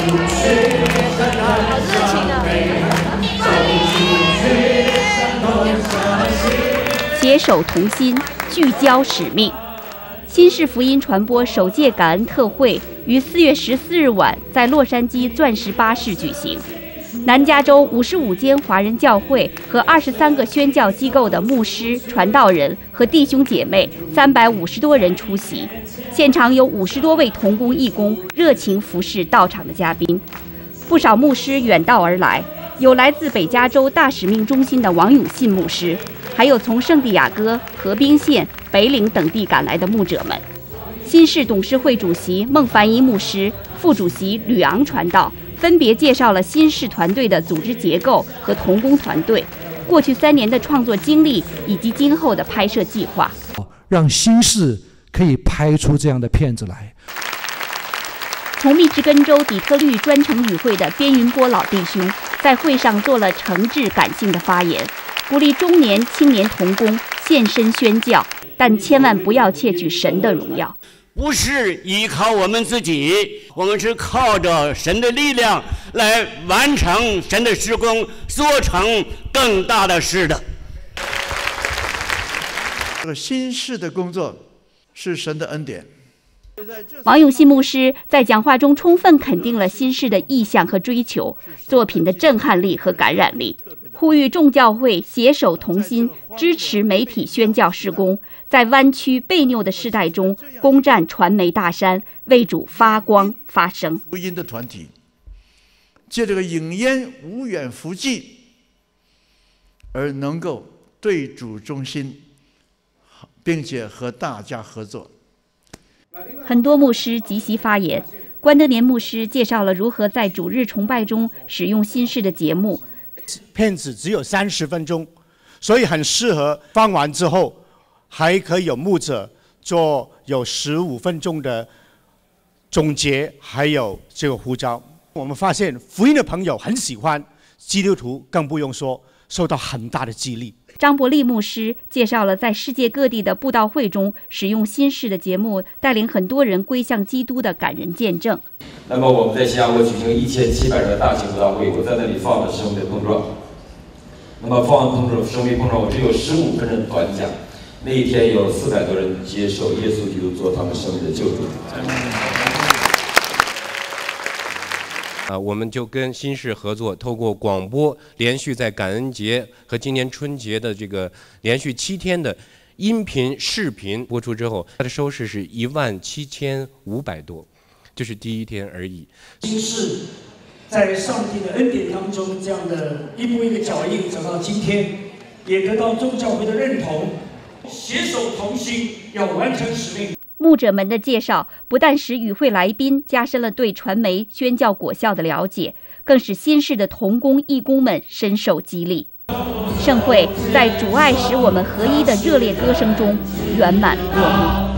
携手同心，聚焦使命。新式福音传播首届感恩特会于4月14日晚在洛杉矶钻石巴士举行。南加州55间华人教会和23个宣教机构的牧师、传道人和弟兄姐妹350多人出席，现场有50多位同工义工热情服侍到场的嘉宾。不少牧师远道而来，有来自北加州大使命中心的王永信牧师，还有从圣地亚哥、河滨县、北岭等地赶来的牧者们。新市董事会主席孟凡一牧师、副主席吕昂传道分别介绍了新市团队的组织结构和同工团队、过去3年的创作经历以及今后的拍摄计划， 让新市可以拍出这样的片子来。 从密芝根州底特律专程与会的边云波老弟兄在会上做了诚挚感性的发言，鼓励中年青年同工献身宣教，但千万不要窃取神的荣耀。 不是依靠我们自己，我们是靠着神的力量来完成神的事工，做成更大的事的。 这个新式的工作是神的恩典。 王永信牧师在讲话中充分肯定了新市的意向和追求，作品的震撼力和感染力，呼吁众教会携手同心，支持媒体宣教事工，在弯曲悖拗的时代中攻占传媒大山，为主发光发声。 福音的团体借这个影烟无远弗届，而能够对主忠心，并且和大家合作。 很多牧师即席发言，关德年牧师介绍了如何在主日崇拜中使用新式的节目。 片子只有30分钟，所以很适合放完之后，还可以有牧者做有15分钟的总结，还有这个呼召。我们发现福音的朋友很喜欢，基督徒更不用说，受到很大的激励。 张伯利牧师介绍了在世界各地的布道会中使用新式的节目，带领很多人归向基督的感人见证。 那么我们在新加坡举行1700人的大型布道会，我在那里放了生命的碰撞。那么放完生命碰撞，我只有15分钟的短讲。那一天有400多人接受耶稣基督做他们生命的救主。 我们就跟新市合作，透过广播连续在感恩节和今年春节的这个连续7天的音频视频播出之后，它的收视是17500多，这是第1天而已。 新市在上帝的恩典当中，这样的一步一个脚印走到今天，也得到众教会的认同，携手同心，要完成使命。 牧者们的介绍不但使与会来宾加深了对传媒宣教果效的了解，更使新市的同工义工们深受激励。盛会在主爱使我们合一的热烈歌声中圆满落幕。